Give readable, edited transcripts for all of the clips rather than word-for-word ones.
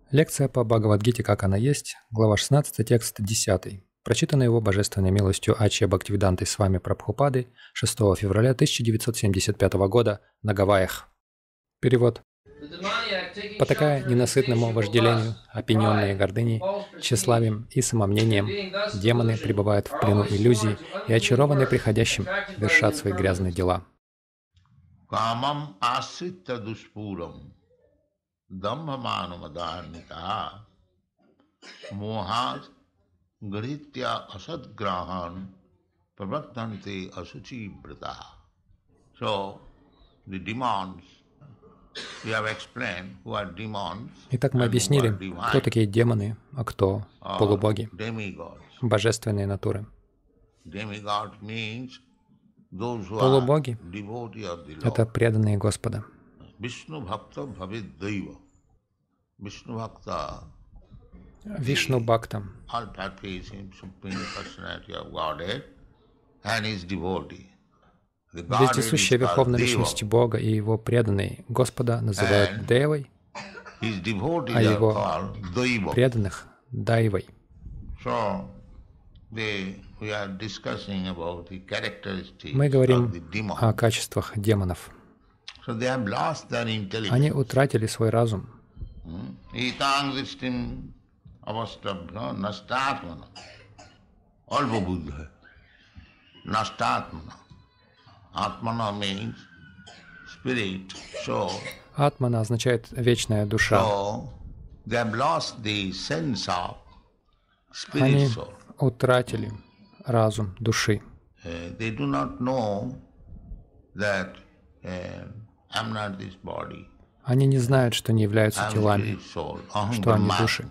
Лекция по Бхагавад-гите «Как она есть», глава 16, текст 10, прочитана его божественной милостью Ачья Бхактивидантой с вами Прабхупады 6 февраля 1975 года на Гавайях. Перевод. Потакая ненасытному вожделению, опьяненные гордыней, тщеславием и самомнением, демоны пребывают в плену иллюзий и, очарованные приходящим, вершат свои грязные дела. Gritya asadgrahan pravartante asuchibrata. So, the demons, we have explained who are demons. Итак, мы объяснили, кто такие демоны, а кто полубоги, божественные натуры. Полубоги — это преданные Господа. Vishnu bhakta bhavid daiva. Vishnu bhakta Вишну Бхакта. Вездесущая Верховная Личность Бога и Его преданные Господа называют Девой, а Его преданных — Дайвой. Мы говорим о качествах демонов. Они утратили свой разум. Avastabhya nastatmana. Alpa buddha. Nastatmana. Atmana means spirit, soul. Атмана означает вечная душа. So, they have lost the sense of spirit, Они soul. утратили разум души. They do not know that I'm not this body. Они не знают, что не являются телами, что они души.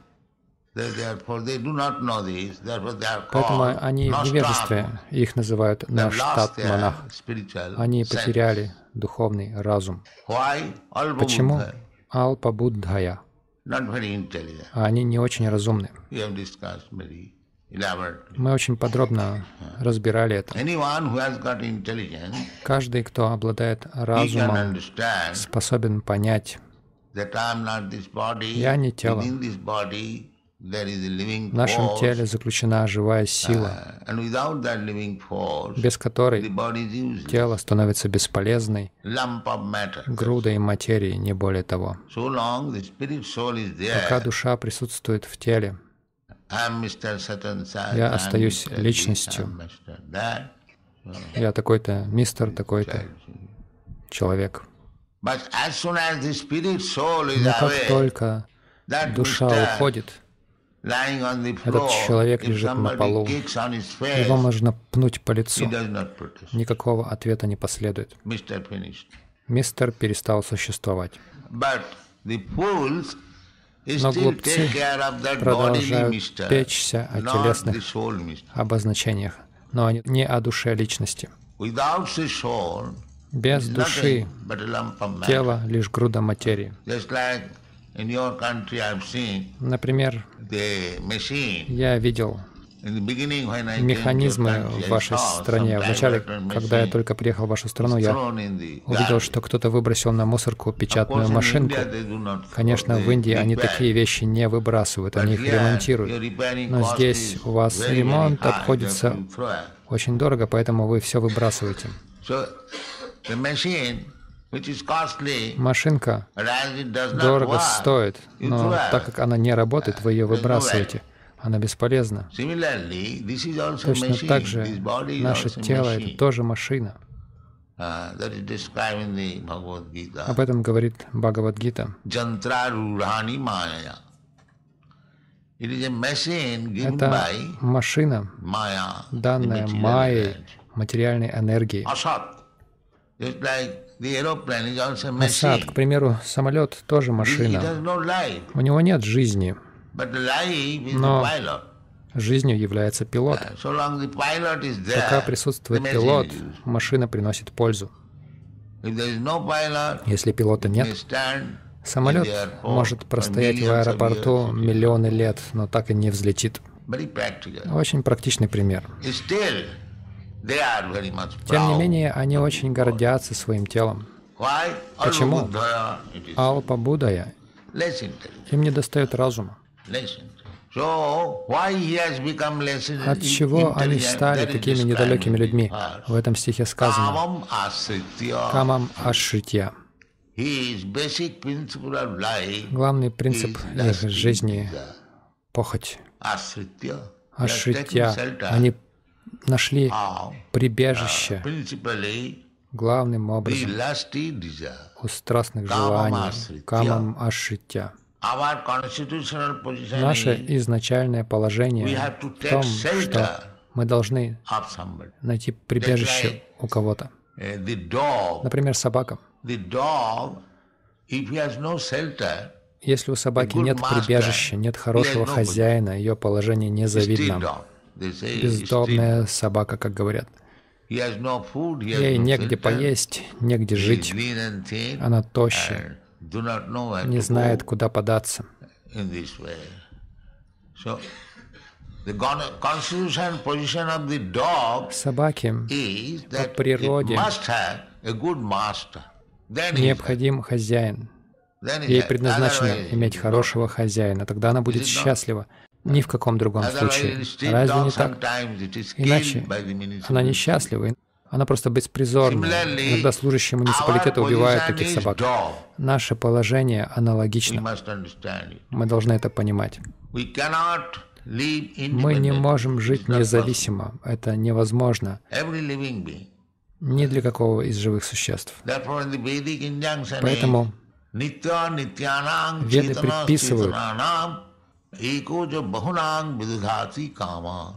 Поэтому они в невежестве, их называют наштат-монах. Они потеряли духовный разум. Почему? Алпа-буддхая. Они не очень разумны. Мы очень подробно разбирали это. Каждый, кто обладает разумом, способен понять: я не тело. В нашем теле заключена живая сила, без которой тело становится бесполезной грудой материи, не более того. Пока душа присутствует в теле, я остаюсь личностью. Я такой-то мистер, такой-то человек. Но как только душа уходит, этот человек лежит на полу, его можно пнуть по лицу, никакого ответа не последует. Мистер перестал существовать. Но глупцы продолжают печься о телесных обозначениях, но не о душе личности. Без души тело — лишь груда материи. Например, я видел механизмы в вашей стране. Вначале, когда я только приехал в вашу страну, я увидел, что кто-то выбросил на мусорку печатную машинку. Конечно, в Индии они такие вещи не выбрасывают, они их ремонтируют. Но здесь у вас ремонт обходится очень дорого, поэтому вы все выбрасываете. Машинка дорого стоит, но так как она не работает, вы ее выбрасываете. Она бесполезна. Точно так же наше тело — это тоже машина. Об этом говорит Бхагавад-гита. Это машина, данная майей, материальной энергией. Асад, к примеру, самолет тоже машина. У него нет жизни, но жизнью является пилот. Пока присутствует пилот, машина приносит пользу. Если пилота нет, самолет может простоять в аэропорту миллионы лет, но так и не взлетит. Очень практичный пример. Тем не менее, они очень гордятся своим телом. Почему? Алпа-буддхая less intelligent. Им недостает разума. Less intelligent. So, why he has become less От чего они intelligent? стали That is такими described недалекими in the людьми? verse. В этом стихе сказано Kamam asritya. «камам ашритья». His basic principle of life Главный принцип is их lust, жизни desire. — похоть, Asritya. ашритья. Они нашли прибежище Principally, главным the образом lusty desire. у страстных желаний, камам ашритья. Our constitutional position Наше is изначальное положение we have to в take том, shelter что мы должны of somebody. найти прибежище у кого-то. The dog, Например, собака. if he has no shelter, Если у собаки нет прибежища, нет хорошего хозяина, ее положение street незавидно. dog. They say street Бездомная собака, как говорят. He has no food, he has Ей no негде shelter. поесть, негде He is жить. lean and thin, Она тощая, and do not know where не to знает, go куда податься. in this way. So, the constitutional position of the dog Собаке is по that it природе must have a good master. Then he is необходим хозяин. then he Ей is предназначено otherwise иметь he is хорошего хозяина. Тогда она будет Is it not? счастлива. Ни в каком другом not. случае. Otherwise, street Разве dog не так? sometimes it is Иначе killed by the municipality. она несчастлива. Она просто беспризорна. Similarly, Иногда служащие муниципалитета our убивают position таких is собак. dog. Наше положение We аналогично. must understand it. Мы должны это понимать. We cannot live Мы не independently. можем жить It's not независимо. Это невозможно possible. Every living being. ни для какого из живых существ. Therefore, in the Vedic injunction Поэтому Nitya Nityanang Веды Chetana предписывают Chetananam Ekoja Bahunang Vidudhati Kama.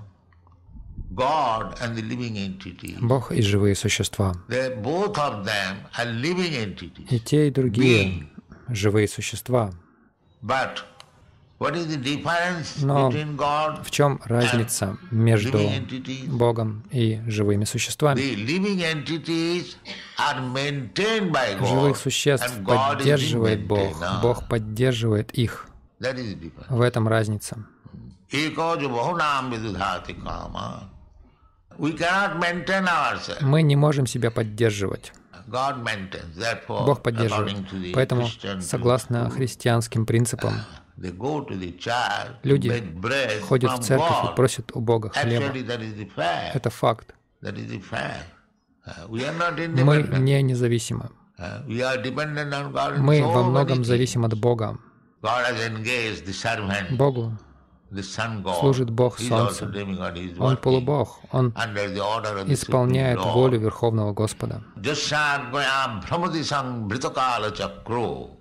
God and the living entity. Бог и живые существа. Both of them are living entities. И те, и другие живые существа. But what is the difference Но between God в чем разница между living entities? Богом и живыми существами? The living entities are maintained by God, Живых существ and God is the поддерживает Бог. maintainer. Бог поддерживает их. That is the difference. В этом разница. Ekoja bahunam vidudhati kama. We cannot maintain ourselves. Мы не можем себя поддерживать. God maintains. Therefore, Бог поддерживает. according to the Поэтому, Christian согласно христианским принципам, they go to the church, люди beg bread ходят from в церковь и God. просят у Бога хлеба. Actually, that is the fact. Это факт. That is the fact. We are not Мы independent. не независимы. We are dependent on God in Мы so во many многом things. зависим от Бога. God has engaged the servant, Богу the sun god. служит Бог He is also Солнца. demigod. He is Он working полубог. Он under the order of the исполняет Supreme Lord. волю Верховного Господа. Jasyagoyam brahmadisang bhritakala chakro.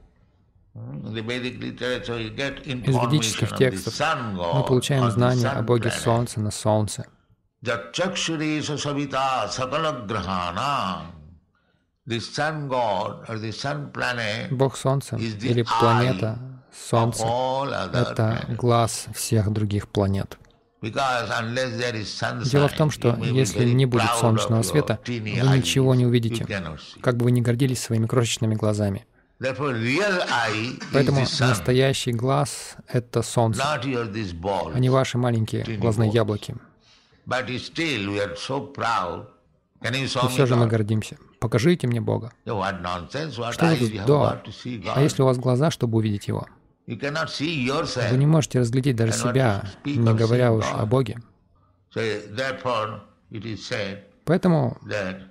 In the Vedic literature you get Из information ведических of the текстов sun god мы получаем on the знания sun о Боге planet. Солнца на Солнце. Jachakshuresa savita sakala grahana. The sun god or the sun planet Бог Солнца is the или планета of Солнце all — other это planets. глаз всех других планет. Because unless there is sunshine, Дело в том, что you may be если very не будет proud солнечного of your света, teeny вы eyes. ничего не You увидите, cannot see. как бы вы ни гордились своими крошечными глазами. Therefore, real eye is Поэтому the sun, настоящий глаз — это Солнце, not your this ball. а не ваши маленькие глазные яблоки. But still, we are so proud. Can you show Но me все же мы God? гордимся. Покажите мне Бога. What nonsense! What Что за eyes you have вздор? got to see God? А если у вас глаза, чтобы увидеть Его? You cannot see yourself. Вы не можете разглядеть даже Cannot себя, speak не or говоря see уж God. о Боге. So therefore, it is said Поэтому that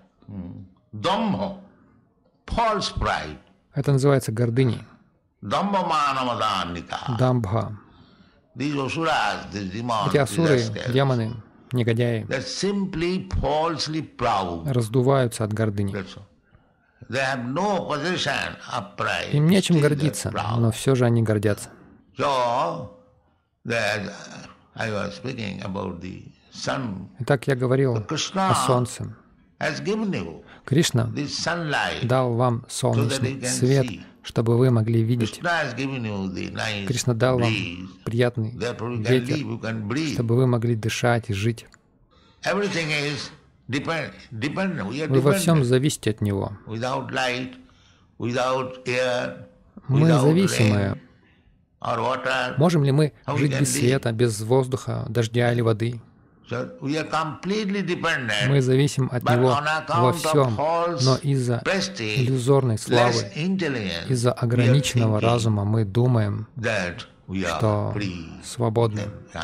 dhamma, false pride, это называется гордыней. dhamma manamadanika. Дамбха. These asuras, these demons, Эти these асуры, rascals, демоны, негодяи they're simply falsely proud. раздуваются от гордыни. That's all. They have no possession of pride. Им нечем Still they're гордиться, proud. но все же они гордятся. So, that I was speaking about the sun Итак, я говорил Krishna о Солнце. has given you Кришна this sunlight. дал вам солнечный свет, чтобы вы могли видеть. Krishna has given you the nice Кришна дал вам breeze. приятный Therefore you can ветер, live, you can breathe. чтобы вы могли дышать и жить. Everything is dependent. We are Вы во всем dependent. зависите от Него. Without light, without air, Мы without зависимые. rain or water. Можем ли мы How we жить can без live? света, без воздуха, дождя или воды? Мы зависим от Него во всем, но из-за иллюзорной славы, из-за ограниченного разума мы думаем, что свободны.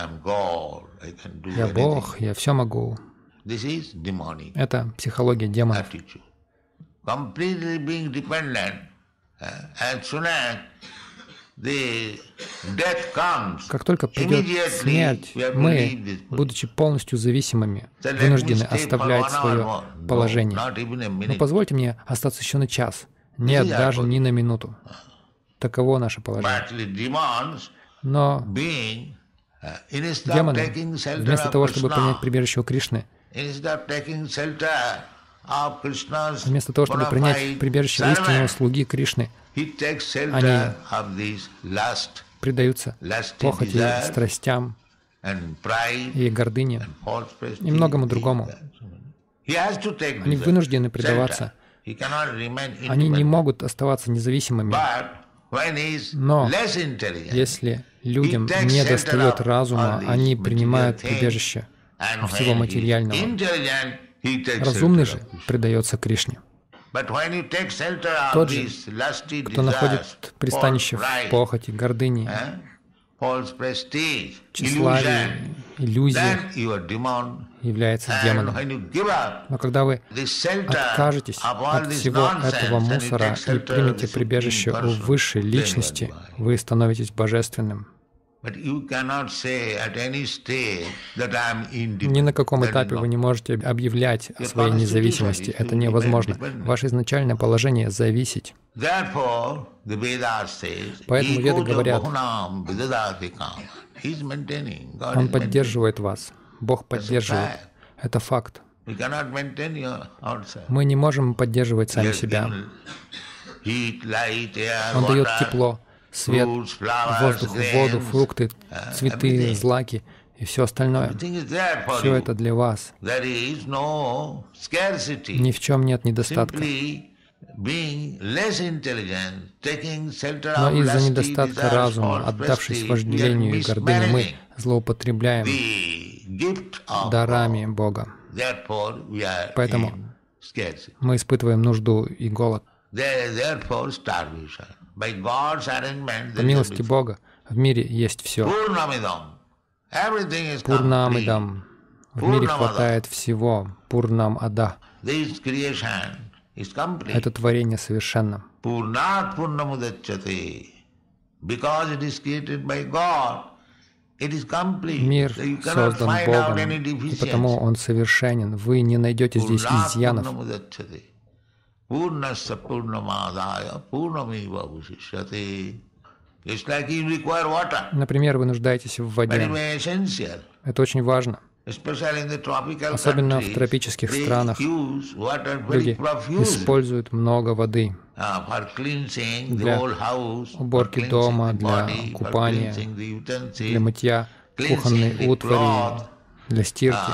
Я Бог, я все могу. Это психология демонов. Как только придет смерть, мы, будучи полностью зависимыми, вынуждены оставлять свое положение. Но позвольте мне остаться еще на час. Нет, даже ни на минуту. Таково наше положение. Но демоны, вместо того, чтобы принять прибежище у Кришны, вместо того, чтобы принять прибежище истинного слуги Кришны, они предаются похоти, страстям и гордыне и многому другому. Они вынуждены предаваться. Они не могут оставаться независимыми. Но если людям не достает разума, они принимают прибежище всего материального. Разумный же предается Кришне. Тот же, кто находит пристанище в похоти, гордыне, тщеславии, иллюзиях, является демоном. Но когда вы откажетесь от всего этого мусора и примете прибежище у высшей личности, вы становитесь божественным. Ни на каком этапе вы не можете объявлять о своей независимости. Это невозможно. Ваше изначальное положение — зависеть. Поэтому Веды говорят, Он поддерживает вас. Бог поддерживает. Это факт. Мы не можем поддерживать сами себя. Он дает тепло, свет, воздух, воду, фрукты, цветы, злаки и все остальное. Все это для вас. Ни в чем нет недостатка. Но из-за недостатка разума, отдавшись вожделению и гордыне, мы злоупотребляем дарами Бога. Поэтому мы испытываем нужду и голод. По милости Бога в мире есть все. Пурнамидам. В мире хватает всего. Пурнам Ада. Это творение совершенно. Мир создан Богом, и потому он совершенен. Вы не найдете здесь изъянов. Например, вы нуждаетесь в воде. Это очень важно. Особенно в тропических странах люди используют много воды для уборки дома, для купания, для мытья кухонной утвари, для стирки.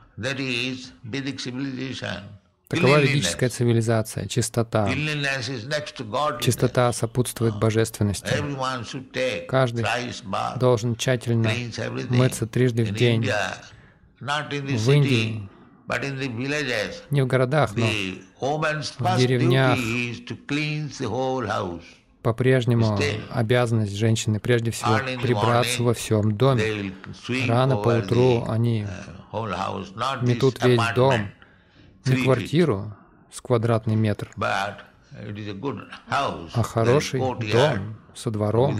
Такова ведическая цивилизация, чистота. Чистота сопутствует божественности. Каждый должен тщательно мыться трижды в день. В Индии, не в городах, но в деревнях, по-прежнему обязанность женщины прежде всего прибраться во всем доме. Рано поутру они метут весь дом, не квартиру с квадратный метр, а хороший дом со двором.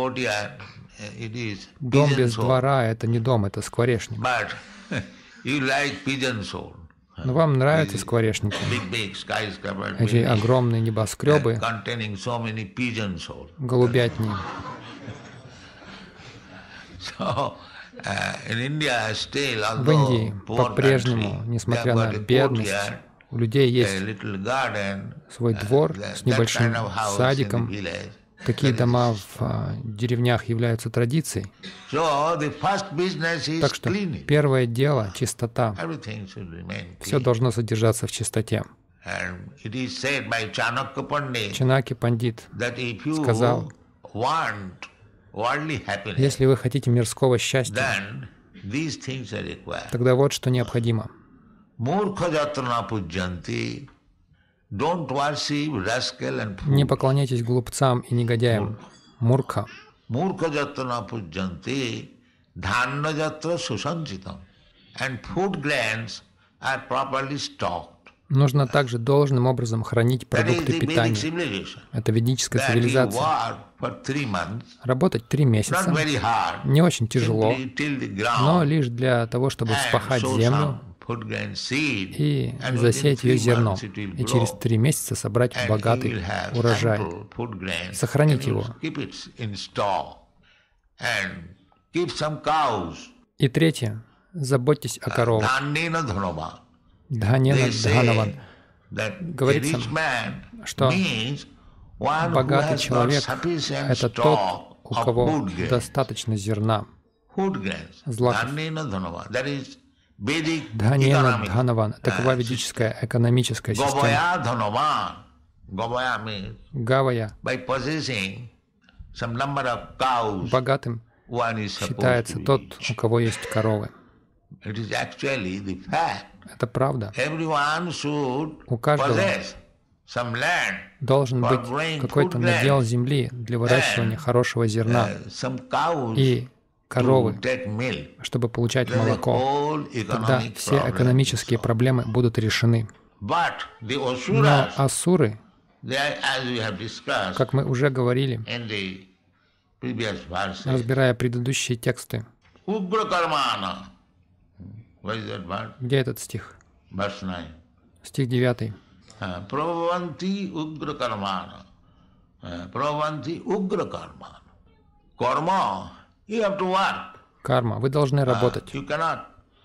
Дом без двора — это не дом, это скворечник. Но вам нравятся скворечники, эти огромные небоскребы, голубятни. В Индии по-прежнему, несмотря на бедность, у людей есть свой двор с небольшим садиком. Такие дома в деревнях являются традицией. Так что первое дело — чистота. Все должно содержаться в чистоте. Чанакья Пандит сказал, если вы хотите мирского счастья, these things are required. Тогда вот что необходимо. Murkha jatrana pujyanti. Don't worship rascal and Не fool. поклоняйтесь глупцам и негодяям. Мурха. Murkha jatrana pujyanti. Dhanna jatra susanchitam. And food grains are properly stocked. Нужно также должным образом хранить That is продукты the Vedic питания. civilization. Это ведическая That you цивилизация. work for 3 months, Работать 3 not месяца. very hard, Не очень тяжело, simply till the но ground, лишь для того, чтобы and вспахать sow землю some food grain seed, и and within засеять ее 3 зерном. months it will И через grow, 3 месяца собрать and you богатый will have урожай. ample food grain, Сохранить and you его. keep it in store, and keep some cows. И третье. Заботьтесь о коровах. Dhanena dhanava. Дханена They say Дханаван. that a Говорится, rich man что means one who богатый has got человек sufficient — это тот, stock у of кого food grains. достаточно зерна. Food grains. Злаков. Dhanena dhanava. That is Vedic Дханена economic Дханаван. Такова ведическая экономическая система. Gavaya dhanavan. Gavaya means Гавая by possessing some number of cows, богатым one is supposed считается to be тот, rich. у кого есть коровы. It is actually the fact. Это правда. Everyone should У каждого possess some land, должен for быть growing какой-то food надел grains, земли для выращивания хорошего зерна some cows и коровы, to take milk. чтобы получать Then the молоко. whole Тогда economic все problem экономические is solved. проблемы будут решены. But the Но Asuras, асуры, they are, as we have discussed как мы уже говорили, in the previous verses, разбирая предыдущие тексты, Ugra Karmana. What is that word? где этот стих? Verse 9. Стих 9. Prabhavanti Ugra Karmana. Prabhavanti Ugra Karmana. Karma, you have to work. Карма. Вы должны работать. You cannot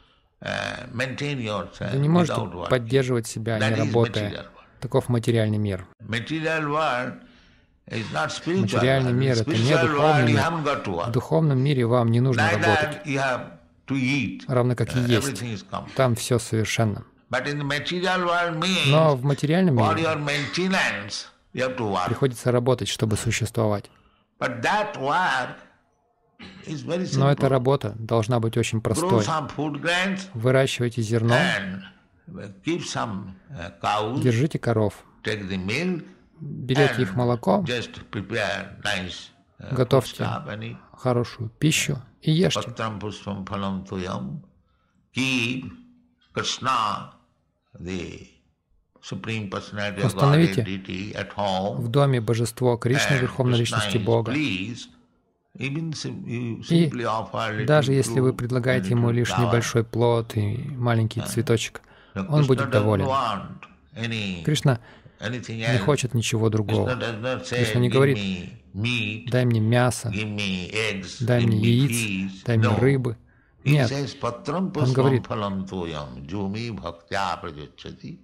maintain yourself Вы не можете without work. поддерживать себя, That не is работая. material world. Таков материальный мир. Material world is not spiritual. Материальный world. мир — In это не spiritual духовный world you мир. haven't got to В work. духовном мире вам не нужно Like работать, that you have to eat. равно как и есть. Everything is complete. Там все совершенно. But in the material world Но means в материальном for мире your maintenance you have to work. приходится работать, чтобы существовать. But that work is very Но эта simple. работа должна быть очень Grow простой. some food grains Выращивайте зерно, and keep some cows, держите коров, take the milk, берете их молоко, just prepare nice готовьте stuff and eat. хорошую пищу и ешьте. Patram puspam phalam tuyam. Keep Krishna, the Supreme Personality of Установите Godhead deity, at home. в доме божество Кришны, And Верховной Krishna Личности is Бога. pleased. Even you И simply offer little даже если вы fruit, предлагаете a ему little лишь flower, небольшой плод и маленький цветочек, Krishna он будет doesn't доволен. want any- Кришна anything не else. хочет ничего Krishna другого. does not say, Кришна не "Give говорит, me meat, дай мне мясо, give me eggs, дай give мне me яиц, peas." дай мне No. рыбы. He Нет, says, "Patram он puspam говорит, phalam tuyam, jumi bhaktya prajachati."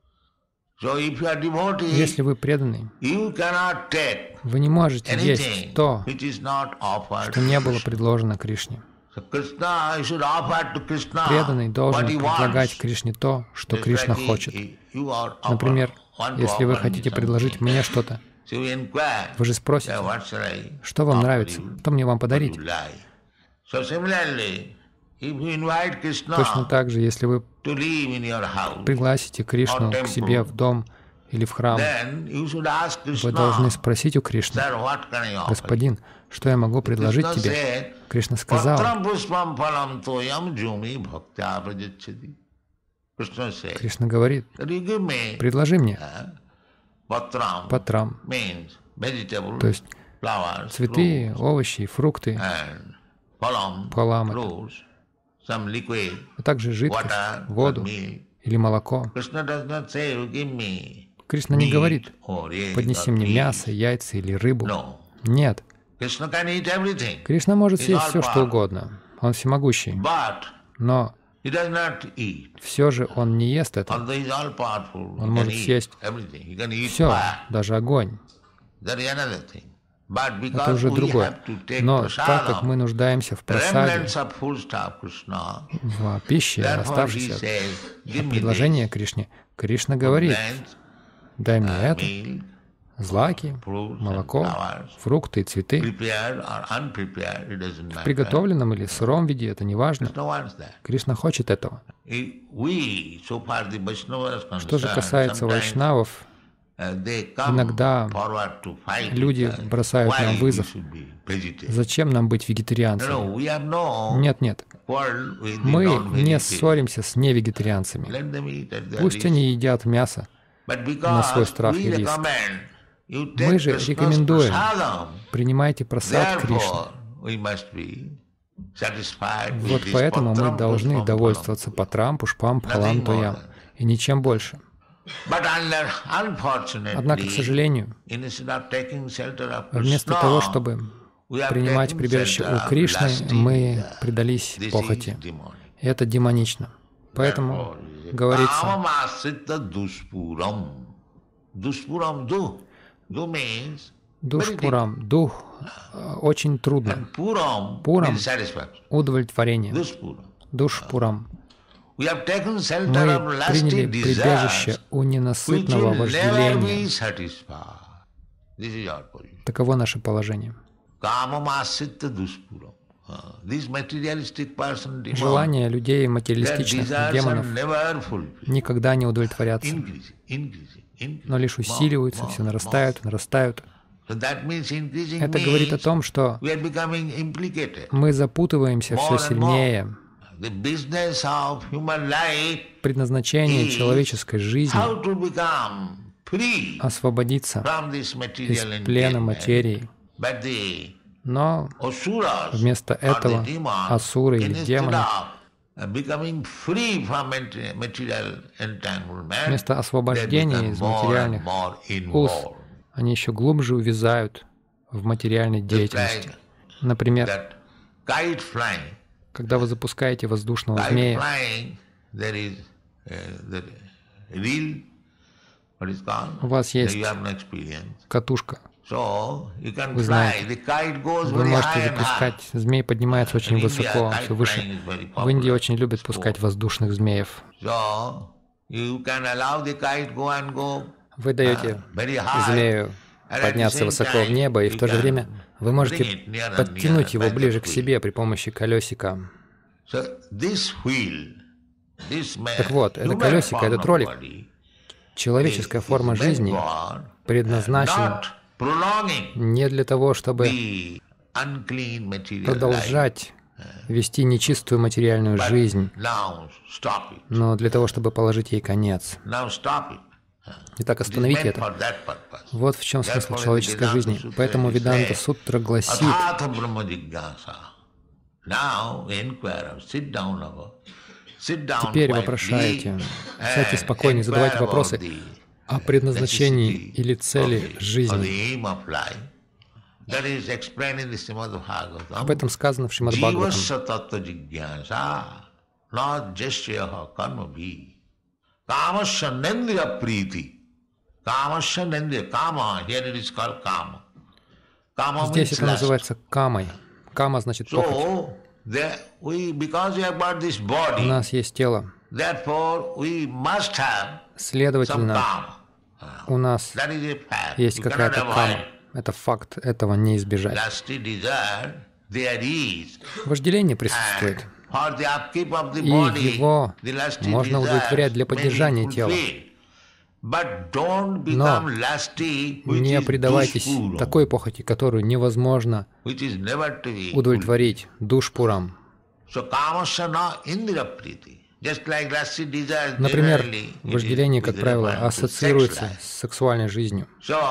So if you are devotee, если вы преданный, you cannot take вы не можете есть anything то, which is not offered что to не было Krishna. предложено Кришне. So Krishna, you should offer to Krishna Преданный должен what he предлагать wants. Кришне то, что Just Кришна like хочет. you are offer- Например, want to если вы offer me хотите предложить something. мне что-то, So you inquire, вы же спросите, "Yeah, what shall I что вам offer нравится, you? что мне вам What подарить. you like?" So similarly, if you invite Krishna Точно так же, если вы to live in your house, пригласите Кришну к себе в дом или в храм, then you should ask вы Krishna, должны спросить у Кришны, "Sir, what can I offer you?" господин, что я могу предложить Krishna тебе? said, Кришна сказал, "Patram puspam phalam toyam jumi bhaktya prajachati." Krishna said, Кришна говорит, that you give me предложи мне patram, патрам, means vegetable, то есть flowers, цветы, овощи, фрукты, and phalam, Phalam — fruits, some liquid, а также жидкость, water, воду milk. или молоко. Krishna does not say, "You give me Кришна не meat говорит, or egg поднеси or мне peas." мясо, яйца или рыбу. No. Нет, Krishna can eat everything, Кришна может He's съесть all все, что powerful. угодно. Он всемогущий. but Но he does not eat. все же он не ест это. Although he is all powerful, he Он can может eat съесть everything. He can eat все, fire. даже огонь. That is another thing. But Это because уже we другое. have to take Но так как мы prasadam, нуждаемся в просаде, remnants of food stuff, Krishna, в пище, therefore he оставшейся says, "Give me предложение this, Кришне, Кришна говорит, grains, дай мне это, milk, злаки, молоко, фрукты и цветы. В приготовленном или сыром виде это не важно. Кришна хочет этого. Что же касается вайшнавов, иногда люди бросают нам вызов. Зачем нам быть вегетарианцами? Нет. Мы не ссоримся с невегетарианцами. Пусть они едят мясо на свой страх и риск. Мы же рекомендуем, принимайте прасад Кришны. Вот поэтому мы должны довольствоваться патрам, пушпам, пхалам, тоям, и ничем больше. Однако, к сожалению, вместо того, чтобы принимать прибежище у Кришны, мы предались похоти. И это демонично. Поэтому говорится, душпурам, дух очень трудно. Пурам — удовлетворение. Душпурам. Мы приняли прибежище у ненасытного вожделения. Таково наше положение. Желания людей материалистичных демонов никогда не удовлетворятся, но лишь усиливаются, все нарастают. Это говорит о том, что мы запутываемся все сильнее. Предназначение человеческой жизни — освободиться из плена материи. Но вместо этого асуры или демоны, вместо освобождения из материальных уз, они еще глубже увязают в материальной деятельности. Например, когда вы запускаете воздушного змея, у вас есть катушка. Вы знаете, вы можете запускать, змей поднимается очень высоко, все выше. В Индии очень любят пускать воздушных змеев. Вы даете змею подняться высоко в небо, и в то же время вы можете подтянуть его ближе к себе при помощи колесика. Так вот, это колесико, этот ролик, человеческая форма жизни предназначена не для того, чтобы продолжать вести нечистую материальную жизнь, но для того, чтобы положить ей конец. Итак, остановите это. Вот в чем смысл человеческой жизни. Поэтому Веданта Сутра гласит: теперь вопрошаете, сядьте спокойнее, задавайте вопросы о предназначении или цели жизни. Об этом сказано в Шримад Бхагаватам. Здесь это называется камой. Кама значит похоть. У нас есть тело. Следовательно, у нас есть какая-то кама. Это факт, этого не избежать. Вожделение присутствует, и его можно удовлетворять для поддержания тела. Но не предавайтесь такой похоти, которую невозможно удовлетворить душпурам. Например, вожделение, как правило, ассоциируется с сексуальной жизнью.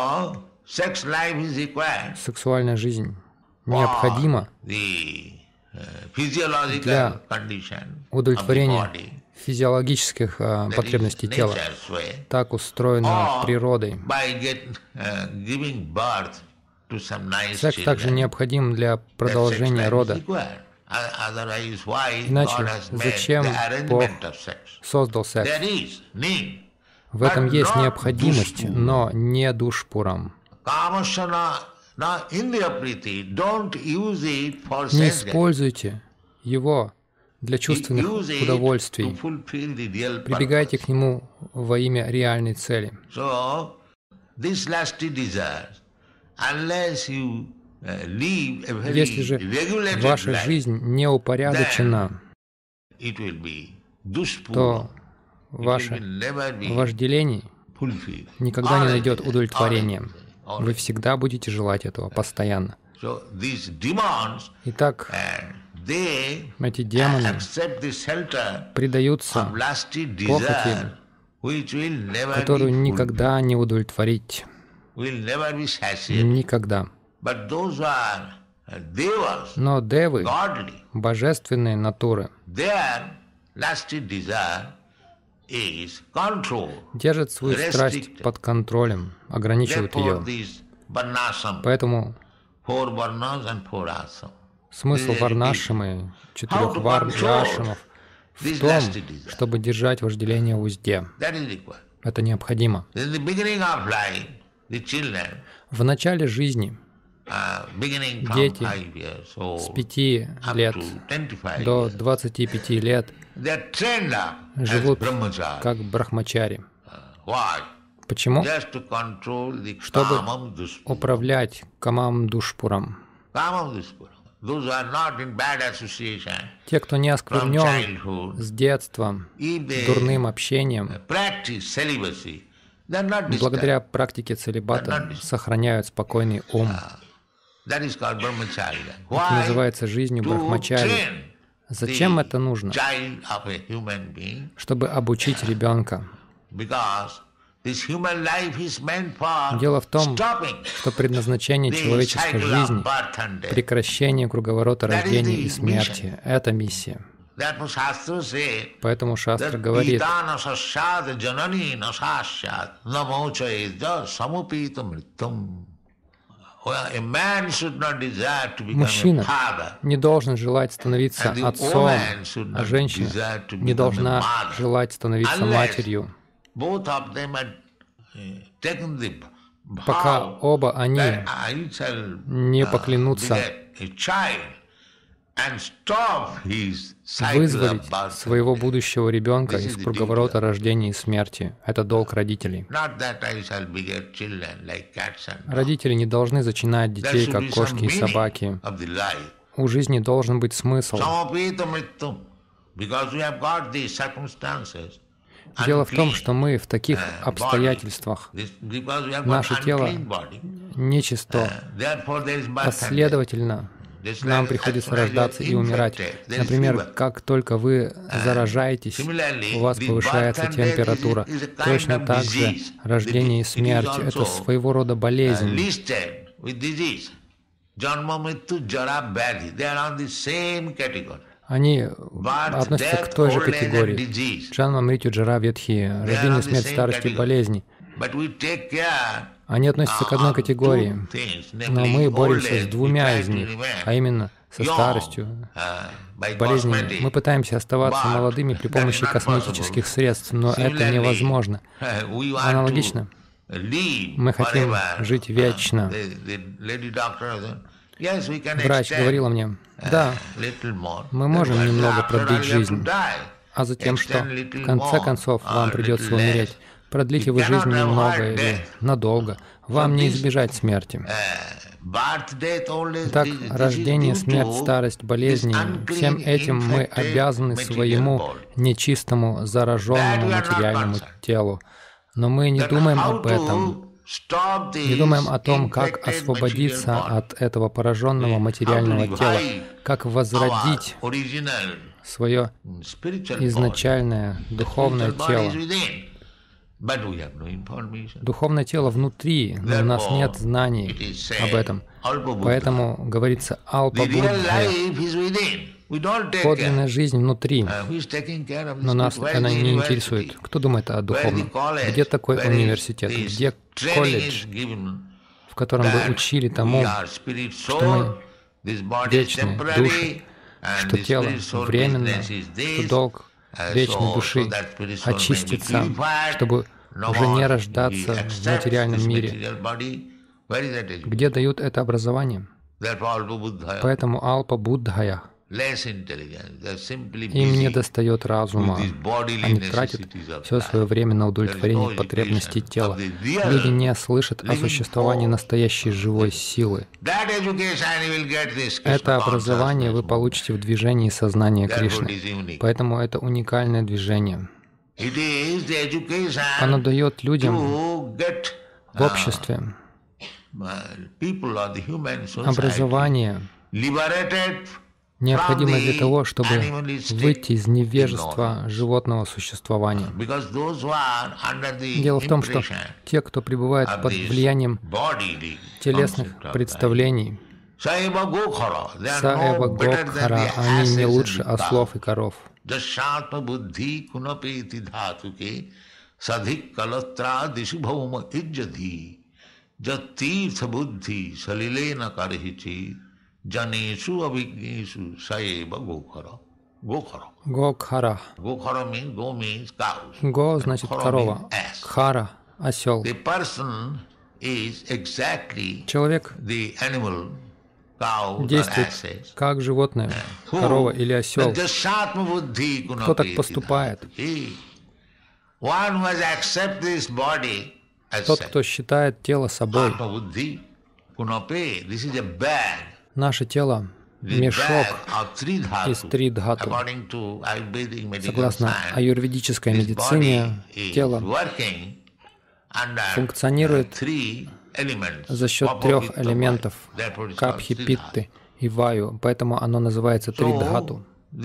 Сексуальная жизнь необходима для удовлетворения физиологических потребностей тела. Так устроено природой. Секс также необходим для продолжения рода. Иначе зачем Бог создал секс? В этом есть необходимость, но не душпурам. Не используйте его для чувственных удовольствий. Прибегайте к нему во имя реальной цели. this lusty desire, unless you live a very Если же regulated ваша life, жизнь не упорядочена, it will be duspura. то It ваше will never be вожделение fulfilled. никогда не найдет Always, удовлетворения. always. Вы всегда будете желать этого постоянно. So these demons, Итак, they эти демоны accept the shelter предаются of lusty похоти, desire, which will never которую be никогда не удовлетворить. will never be satiated. Никогда. But those who are devas, Но девы, godly, божественные натуры, their lusty desire is control. держат свою страсть под контролем, ограничивают Therefore, ее. these varnasham, Поэтому 4 varnas and 4 ashram. смысл варнашамы, 4 варн и ашрамов в том, чтобы держать вожделение в узде. That is required. Это необходимо. In the beginning of life, the children, В начале жизни, beginning from дети 5 years old с 5 up лет to 25 до years, 25 лет, they are trained up as живут brahmachari. как брахмачари. Why? Почему? Just to control the Чтобы kamam duspura. управлять камам душпуром. Kamam duspura. Those who are not in bad association, Те, кто не from осквернен childhood, с детства if they дурным общением, practice celibacy, they are not disturbed. благодаря практике целибата сохраняют спокойный ум. That is called brahmacharya. Это Why? называется жизнью To брахмачари. train Зачем the это нужно? child of a human being, Чтобы обучить ребенка. because this human life is meant for Дело в том, stopping что предназначение the человеческой cycle жизни of birth and death. — прекращение круговорота рождения и смерти. Это миссия. Therefore, Shastra says Поэтому Шастра that говорит, Itana sasyad janani nasasyad namocha idya samupita mritam. A man should not desire to become a мужчина father. не должен желать становиться And the отцом, woman should а not женщина desire to не become должна a mother. желать становиться Unless матерью, both of them had taken the пока vow оба они that I shall не поклянутся beget a child and stop his cycle вызволить of birth. своего будущего ребенка This is из the круговорота рождения и смерти. Это долг родителей. Not that I shall beget children like cats and dogs. Родители не должны зачинать There детей, should как be some кошки и meaning собаки. of the life. У жизни должен быть смысл. Samapita mritum. Because we have got these circumstances. Дело в том, unclean, что мы в таких body. обстоятельствах, Because we have got наше тело unclean body. нечисто, Therefore there is birth and death. последовательно Just нам like приходится as soon as you are рождаться и умирать. infected, there is Например, fever. как только вы заражаетесь, Similarly, у вас the повышается birth and death температура. is a kind Точно of так же disease. рождение и It is смерть — also, это своего рода болезнь. listed with disease. Janma mrityu jara vyadhi. They are on the same category. Они Birth, относятся к death, той же old age and категории. disease. Джанма, Мритю, Джара, Ветхи, They are рождение, on the смерть, same старость и category. болезни. But we take care Они относятся к одной of категории, two things, но namely мы old боремся age. с We двумя try из to них, remain а именно со young, старостью, by болезнями. cosmetic. Мы пытаемся оставаться But молодыми при that помощи is not косметических possible. средств, но это Similarly, невозможно. we want Аналогично, to live мы хотим forever. жить вечно. The lady doctor said, yes, we can Врач extend говорила мне, да, little more. мы можем But немного after продлить all, you have to жизнь, die. а затем что? Extend little В конце more концов, вам or придется little less. умереть. Продлите You вы cannot жизнь have немного hard или death. надолго. Вам не this, избежать смерти. Birth, death, old age, Итак, this is рождение, due смерть, to старость, болезни — всем этим мы обязаны своему нечистому, зараженному материальному телу. Но мы не думаем об этом. Не думаем о том, как освободиться от этого пораженного материального тела, как возродить свое изначальное духовное тело. Духовное тело внутри, но у нас нет знаний об этом. Поэтому говорится «Алпа Буддхая». Подлинная жизнь внутри, но нас это не интересует. Кто думает о духовном? Где такой университет? Где колледж, в котором бы учили тому, что мы вечные души, что тело временно, что долг вечной души очиститься, чтобы уже не рождаться в материальном мире? Где дают это образование? Поэтому Алпа Буддхая. Им недостает разума. Они тратят все свое время на удовлетворение потребностей тела. Люди не слышат о существовании настоящей живой силы. Это образование вы получите в движении сознания Кришны. Поэтому это уникальное движение. Оно дает людям в обществе образование, необходимое для того, чтобы выйти из невежества животного существования. Дело в том, что те, кто пребывает под влиянием телесных представлений, Саева Гокхара, они не лучше ослов и коров. Гокхара. Го значит корова, Кхара — осел. Человек действует как животное, корова или осел. Кто так поступает? Тот, кто считает тело собой. Наше тело — мешок из 3 дхату. Согласно аюрведической медицине, тело функционирует за счет 3 элементов — капхи, питты и ваю, поэтому оно называется 3 дхату.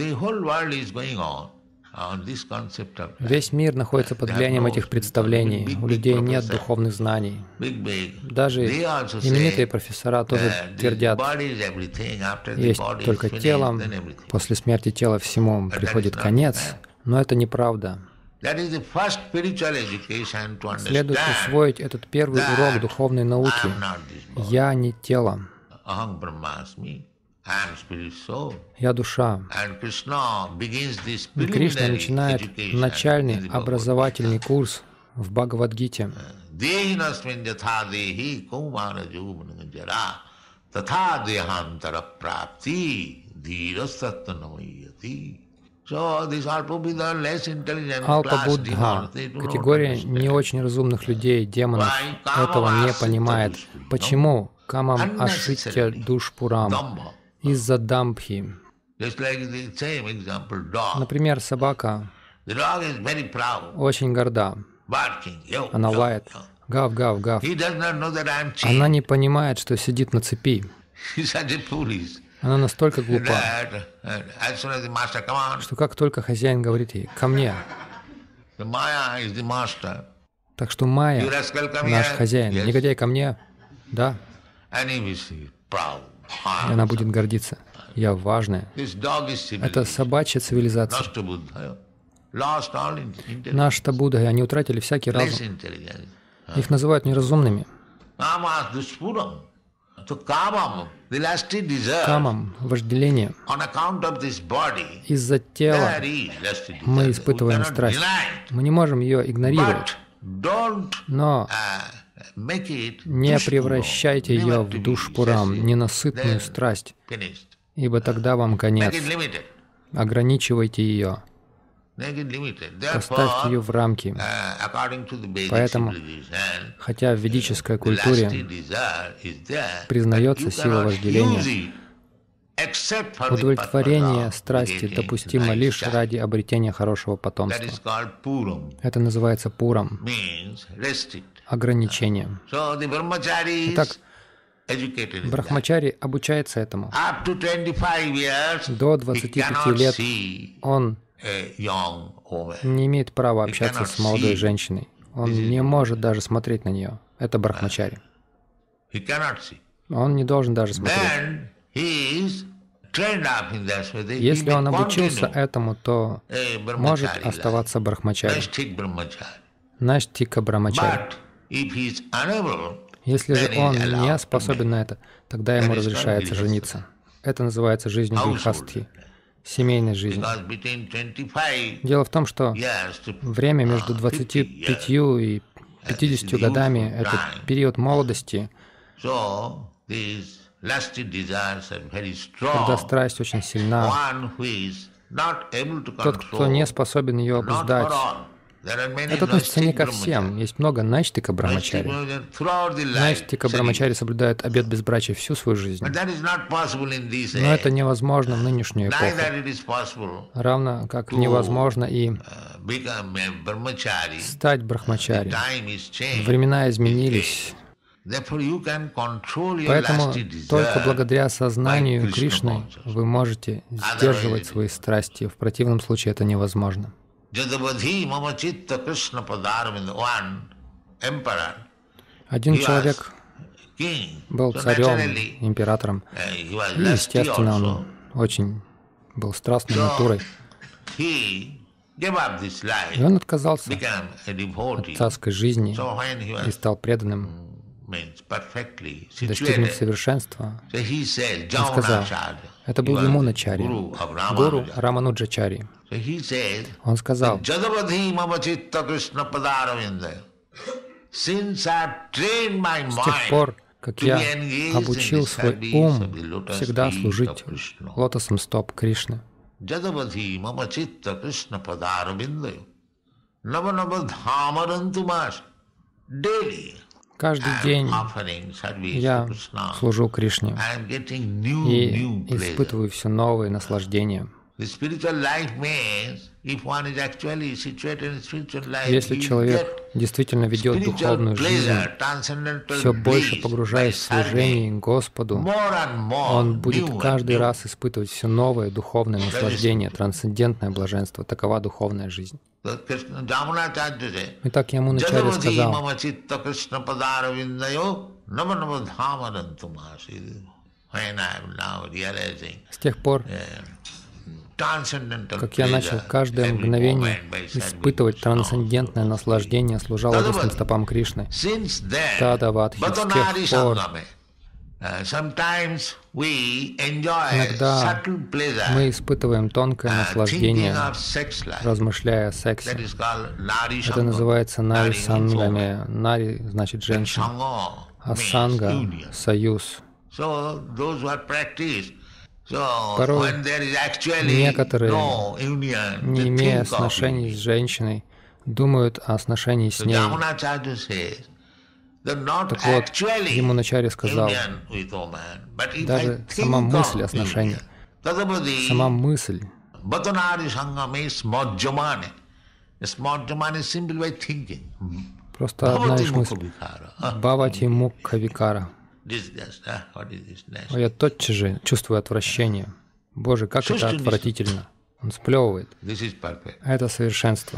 Весь мир находится под влиянием этих представлений. У людей нет духовных знаний. Даже именитые профессора тоже твердят, есть только тело, после смерти тела всему приходит конец, но это неправда. Следует усвоить этот первый урок духовной науки. Я не тело. Я душа. И Кришна начинает начальный образовательный курс в Бхагавад-гите. Алпа-буддха, категория не очень разумных людей, демонов, этого не понимает. Почему? Камам ашритья душпурам. Из-за дамбхи. Например, собака очень горда. Она лает. Гав, гав, гав. Она не понимает, что сидит на цепи. Она настолько глупа, что как только хозяин говорит ей «ко мне», так что Майя — наш хозяин, негодяй, ко мне, да, и она будет гордиться. Я важная. Это собачья цивилизация. Нашта Будда, они утратили всякий разум. Их называют неразумными. Камам, вожделение. Из-за тела мы испытываем страсть. Мы не можем ее игнорировать. Но не превращайте ее в душпурам, ненасытную страсть, ибо тогда вам конец. Ограничивайте ее. Поставьте ее в рамки. Поэтому, хотя в ведической культуре признается сила вожделения, удовлетворение страсти допустимо лишь ради обретения хорошего потомства. Это называется пурам, ограничение. Итак, брахмачари обучается этому. До 25 лет он не имеет права общаться с молодой женщиной. Он не может даже смотреть на нее. Это брахмачари. Он не должен даже смотреть. Если он обучился этому, то может оставаться брахмачари. Наштика брахмачари. Если же он не способен на это, тогда ему разрешается жениться. Это называется жизнью грихастхи, семейной жизнью. Дело в том, что время между 25 и 50 годами — это период молодости. lusty desires are very когда strong, страсть очень сильна, one who is not able to тот, кто не control, способен ее not for обуздать, all. There are many это относится не ко Naistik всем. brahmacharis. Есть много найштика Naistik брамачари. brahmachari throughout the life Найштика брамачари celibacy. соблюдают обет безбрачия всю свою жизнь. But that is not possible in this Но это age. невозможно в нынешнюю эпоху. Neither it is possible Равно как невозможно и become a brahmachari. стать брахмачари. Time is changed. Времена изменились. Therefore you can control your Поэтому lusty только desire благодаря сознанию by Krishna Кришны consciousness. вы можете сдерживать свои страсти. В противном случае это невозможно. Jadavadhi mama chitta Krishna padarvinda. One emperor, Один he was человек king. был So царем, naturally, императором. he was И, lusty естественно, also. он очень был страстной So натурой. he gave up this life, И он отказался became a devotee. от царской жизни So when he и was стал преданным, means perfectly достигнув situated, совершенства. so he said, Он сказал, Jamunacharya, это был he was Ямуначарья, guru of гуру Ramanuja. Рамануджачари. So he said, Он сказал, Jadavadhi mama chitta Krishna padaravinda. Since I've trained my с тех mind пор, как to я be engaged in обучил the свой service ум of the lotus всегда feet служить of Krishna. лотосом стоп Кришны, Jadavadhi mama chitta Krishna padaravinda. Nava nava dhamarantumas. Daily каждый I am день offering service я to Krishna. служу Кришне I am getting new и pleasure. испытываю все новые наслаждения. The spiritual life means, if one is actually situated in spiritual life, Если he will человек get действительно ведет spiritual духовную жизнь, pleasure, transcendental все больше bliss погружаясь в by служение serving Господу, more and more он будет new and каждый new. раз испытывать все новое духовное наслаждение, трансцендентное блаженство. Такова духовная жизнь. So Krishna Jamunacharya said, Итак, Ямуначарья Jadavadhi сказал, mama chitta Krishna padaravindayo nama nama dhamarantumasi. When I am now realizing с тех пор, transcendental как я начал pleasure каждое every мгновение moment by serving испытывать Krishna. трансцендентное наслаждение, служа лотосным стопам Кришны, Since then, Тадавадхи, с Bhatanari тех пор, Sangame, sometimes we enjoy иногда subtle pleasure, мы испытываем тонкое thinking наслаждение, of sex life. размышляя о сексе. That is called Nari Это Sangam. называется нари Nari means сангами. Нари значит женщина, Sango а means санга union. — союз. So those who are practiced, so Порой when there is actually некоторые, no union, не they имея think of сношений union. с женщиной, думают о сношении с So ней. Jamunacharya says, that not Так вот, actually Ямуначарья сказал, union with woman, but if I даже think сама мысль of о сношении, union, Tadavadi сама мысль, Bhatanari Sangam is smajjamane. Smajjamane is simply by thinking. просто одна Bhavati лишь мысль. mukha Бхавати мукха викара. What is this? А я тотчас же чувствую отвращение. Боже, как это отвратительно. Он сплевывает. This is perfect. А это совершенство.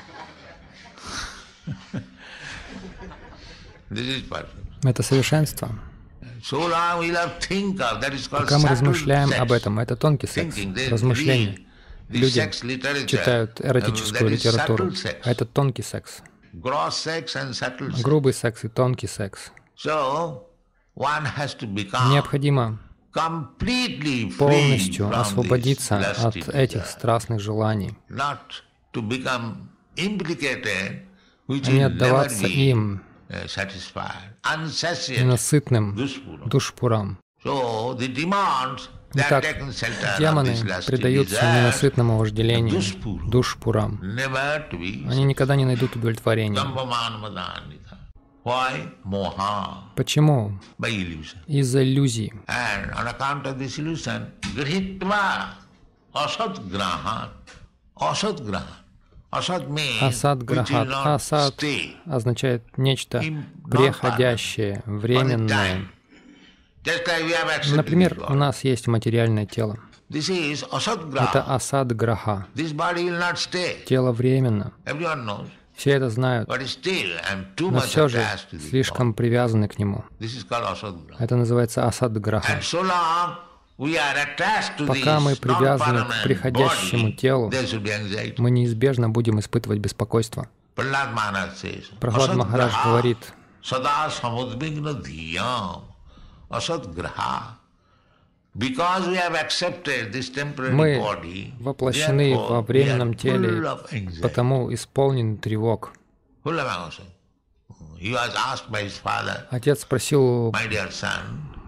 This is perfect. Это совершенство. So long we'll have think of, that is called Пока мы subtle размышляем sex. об этом, это тонкий секс, Thinking, they размышление. read the Люди sex literature. читают эротическую That is литературу. subtle sex. А это тонкий секс. Gross sex and subtle sex. Грубый секс и тонкий секс. So one has to become Необходимо completely free полностью from освободиться these от lusty этих desires. страстных желаний, Not to become implicated, which а не will never отдаваться be им, satisfied, unsatiated, ненасытным dushpura. душпурам. So the demons, they are Итак, taken shelter of демоны this lusty предаются desire, ненасытному вожделению, dushpura, душпурам. never to be Они никогда не найдут удовлетворения. Dambhamanmadanita. Why? Moha, Почему? by illusion. Из-за иллюзий. And on account of this illusion, grihitva, asat grahan, asat grahan. Asat means Асад which will грахат. not Асад stay. означает нечто In преходящее, For the временное. time. Just like we have accepted Например, this у body. нас есть материальное тело. This is asat Это graha. асад граха. This body will not stay. Тело временно. Everyone knows. Все это знают, But still, I'm too но much все же attached to this body. слишком привязаны к нему. This is called asat graha. Это называется асад граха. And so long we are attached to Пока мы this привязаны к non-permanent приходящему body, телу, there should be anxiety. мы неизбежно будем испытывать беспокойство. Prahlad Maharaj says, Прахлад asat Махарадж graha говорит, sada samudvigna dhiyam asat graha. Because we have accepted this temporary мы body, воплощены therefore во временном we are теле, full of anxiety. потому исполнены тревог. Full of anxiety. He was asked by his father, Отец спросил my dear son,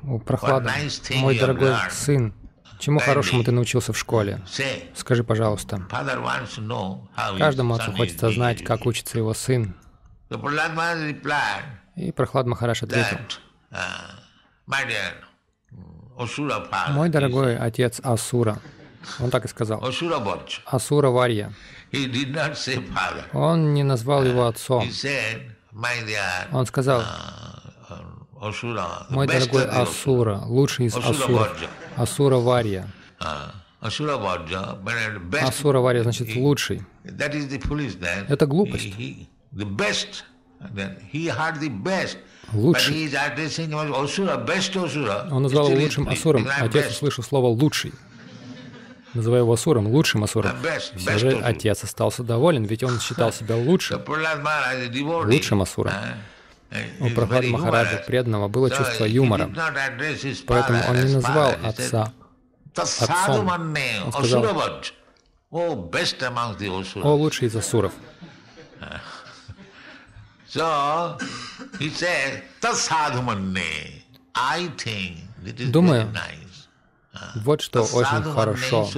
У Прохлады: «Мой дорогой сын, чему хорошему ты научился в школе? Скажи, пожалуйста». Каждому отцу хочется знать, как учится его сын. И Прохлад Махарадж ответил: «Мой дорогой отец Асура». Он так и сказал: «Асура Варья». Он не назвал его отцом. Он сказал: «Мой дорогой Асура, лучший из асуров, Асура Варья». Асура Варья значит лучший. Это глупость. Лучший. Он назвал его лучшим асуром. Отец услышал слово «лучший», называя его асуром, лучшим асуром. Все же отец остался доволен, ведь он считал себя лучшим асуром. У Прохлады Махараджа преданного было чувство юмора, поэтому он не назвал отца отцом. Он сказал: «О, лучший из асуров». Думаю, вот что очень хорошо.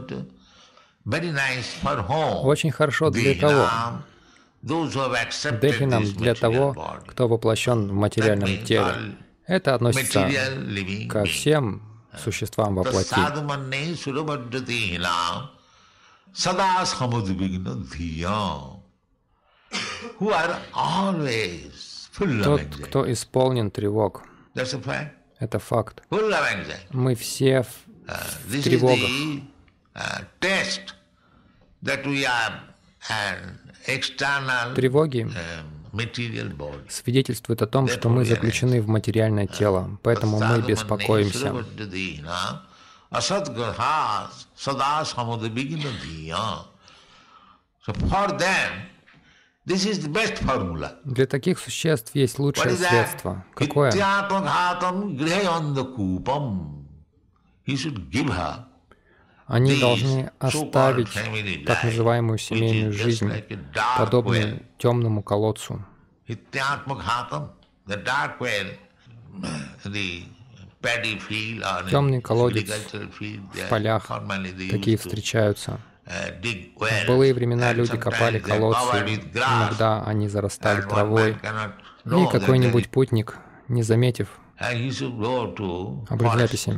Очень хорошо для кого? Дехинам для того, кто воплощен в материальном теле. Это относится ко всем существам во плоти. Тот, кто исполнен тревог. Это факт. Мы все в тревогах. Тревоги свидетельствуют о том, что мы заключены в материальное тело, поэтому мы беспокоимся. Для таких существ есть лучшее средство. Какое? Они должны оставить так называемую семейную жизнь, подобную темному колодцу. Темный колодец в полях, какие встречаются. В былые времена люди копали колодцы, иногда они зарастали травой, и какой-нибудь путник, не заметив, обрывляписи,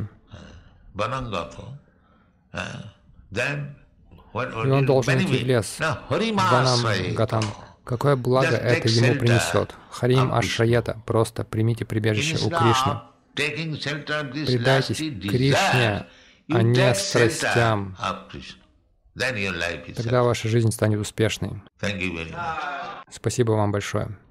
и он должен идти в лес. Ванам Гатам. Какое благо это ему принесет? Харим Ашрайета. Просто примите прибежище у Кришны. Предайтесь Кришне, а не страстям. Тогда ваша жизнь станет успешной. Спасибо вам большое.